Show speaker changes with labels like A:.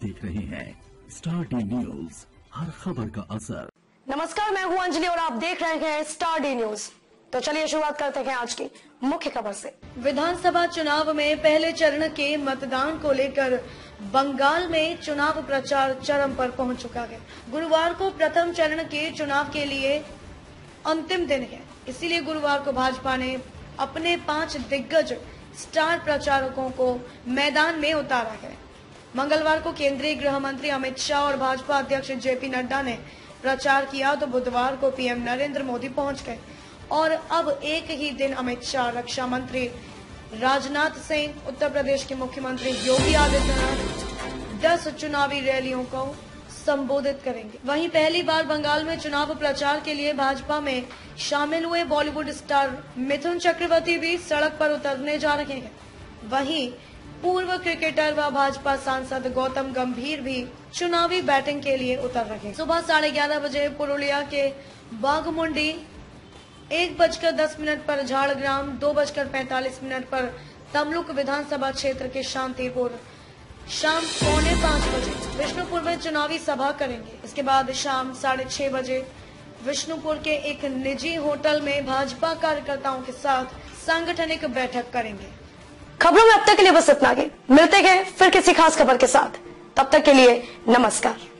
A: देख रहे हैं स्टार डी न्यूज, हर खबर का असर।
B: नमस्कार, मैं हूं अंजलि और आप देख रहे हैं स्टार डी न्यूज। तो चलिए शुरुआत करते हैं आज की मुख्य खबर से। विधानसभा चुनाव में पहले चरण के मतदान को लेकर बंगाल में चुनाव प्रचार चरम पर पहुंच चुका है। गुरुवार को प्रथम चरण के चुनाव के लिए अंतिम दिन है, इसीलिए गुरुवार को भाजपा ने अपने 5 दिग्गज स्टार प्रचारकों को मैदान में उतारा है। मंगलवार को केंद्रीय गृह मंत्री अमित शाह और भाजपा अध्यक्ष जेपी नड्डा ने प्रचार किया तो बुधवार को पीएम नरेंद्र मोदी पहुंच गए और अब एक ही दिन अमित शाह, रक्षा मंत्री राजनाथ सिंह, उत्तर प्रदेश के मुख्यमंत्री योगी आदित्यनाथ 10 चुनावी रैलियों को संबोधित करेंगे। वहीं पहली बार बंगाल में चुनाव प्रचार के लिए भाजपा में शामिल हुए बॉलीवुड स्टार मिथुन चक्रवर्ती भी सड़क पर उतरने जा रहे हैं। वहीं पूर्व क्रिकेटर व भाजपा सांसद गौतम गंभीर भी चुनावी बैटिंग के लिए उतर रहे हैं। सुबह 11:30 बजे पुरुलिया के बाघमुंडी, 1:10 पर झाड़ग्राम, 2:45 पर तमलुक विधानसभा क्षेत्र के शांतिपुर, शाम 4:45 बजे विष्णुपुर में चुनावी सभा करेंगे। इसके बाद शाम 6:30 बजे विष्णुपुर के एक निजी होटल में भाजपा कार्यकर्ताओं के साथ सांगठनिक बैठक करेंगे। खबरों में अब तक के लिए बस इतना ही। मिलते हैं फिर किसी खास खबर के साथ, तब तक के लिए नमस्कार।